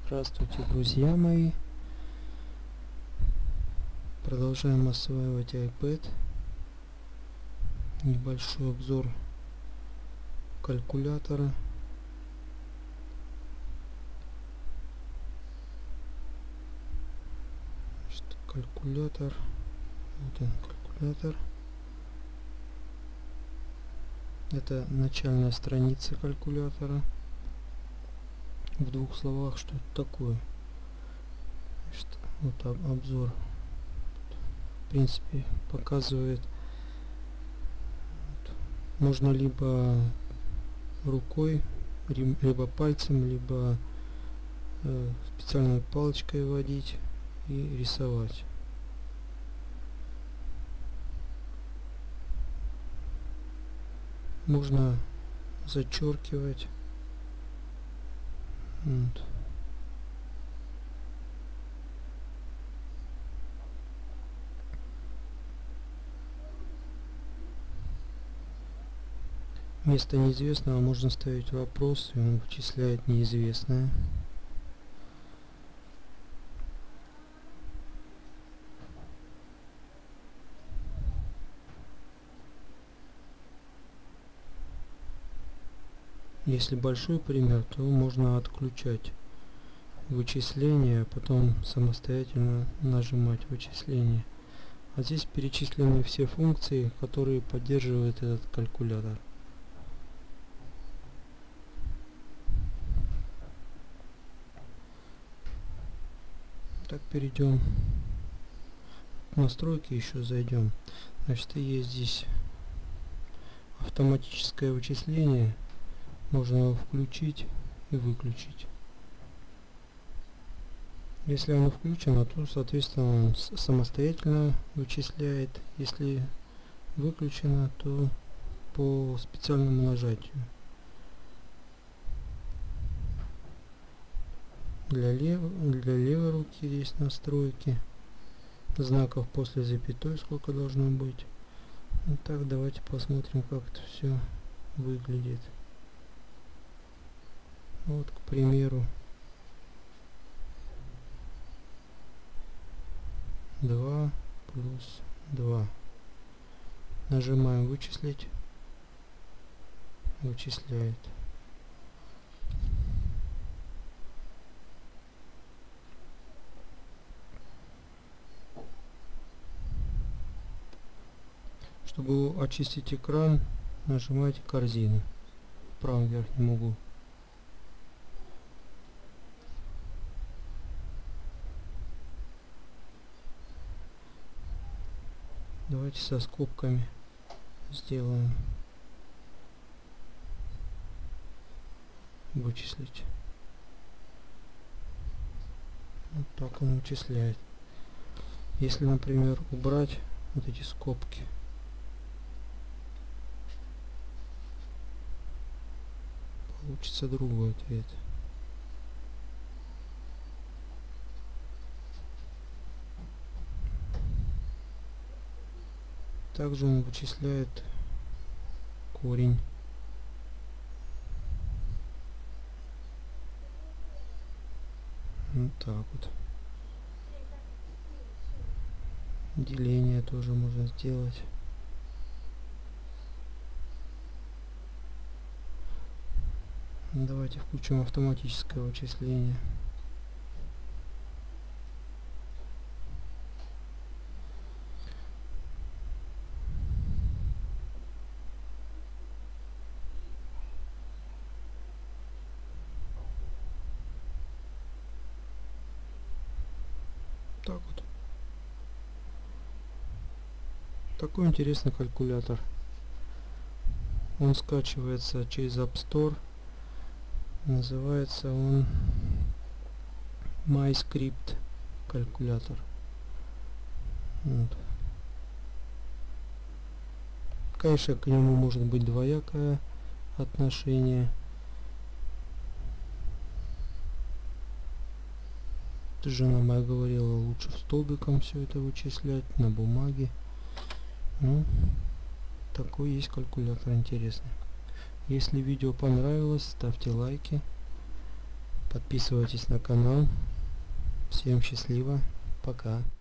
Здравствуйте, друзья мои! Продолжаем осваивать iPad. Небольшой обзор калькулятора. Калькулятор. Вот он, калькулятор. Это начальная страница калькулятора. В двух словах, что это такое. Вот обзор. В принципе, показывает. Можно либо рукой, либо пальцем, либо специальной палочкой водить и рисовать. Можно зачеркивать. Вот. Вместо неизвестного можно ставить вопрос, и он вычисляет неизвестное. Если большой пример, то можно отключать вычисление, а потом самостоятельно нажимать вычисление. А здесь перечислены все функции, которые поддерживает этот калькулятор. Так, перейдем к настройке, еще зайдем. Значит, есть здесь автоматическое вычисление. Можно его включить и выключить. Если оно включено, то соответственно он самостоятельно вычисляет. Если выключено, то по специальному нажатию. Для левой руки есть настройки. Знаков после запятой сколько должно быть. Итак, давайте посмотрим, как это все выглядит. Вот, к примеру, 2 плюс 2. Нажимаем вычислить. Вычисляет. Чтобы очистить экран, нажимайте корзину в правом верхнем углу. Давайте со скобками сделаем. Вычислить. Вот так он вычисляет. Если, например, убрать вот эти скобки, получится другой ответ. Также он вычисляет корень. Вот так вот. Деление тоже можно сделать. Давайте включим автоматическое вычисление. Так вот. Такой интересный калькулятор. Он скачивается через App Store. Называется он MyScript калькулятор. Вот. Конечно, к нему может быть двоякое отношение. Жена моя говорила, лучше столбиком все это вычислять, на бумаге. Ну, такой есть калькулятор интересный. Если видео понравилось, ставьте лайки. Подписывайтесь на канал. Всем счастливо. Пока.